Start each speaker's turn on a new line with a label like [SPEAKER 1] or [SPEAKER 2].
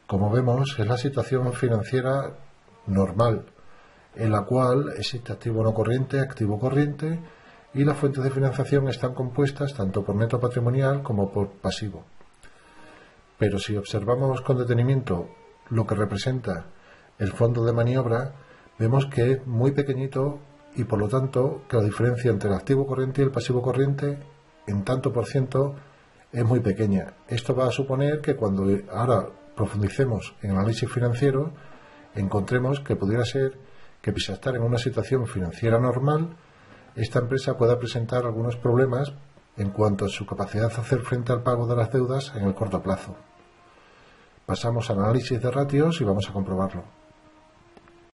[SPEAKER 1] Como vemos, es la situación financiera normal, en la cual existe activo no corriente, activo corriente, y las fuentes de financiación están compuestas tanto por neto patrimonial como por pasivo. Pero si observamos con detenimiento lo que representa el fondo de maniobra, vemos que es muy pequeñito y por lo tanto que la diferencia entre el activo corriente y el pasivo corriente en tanto por ciento es muy pequeña. Esto va a suponer que cuando ahora profundicemos en el análisis financiero, encontremos que pudiera ser que pese a estar en una situación financiera normal, esta empresa pueda presentar algunos problemas en cuanto a su capacidad de hacer frente al pago de las deudas en el corto plazo. Pasamos al análisis de ratios y vamos a comprobarlo.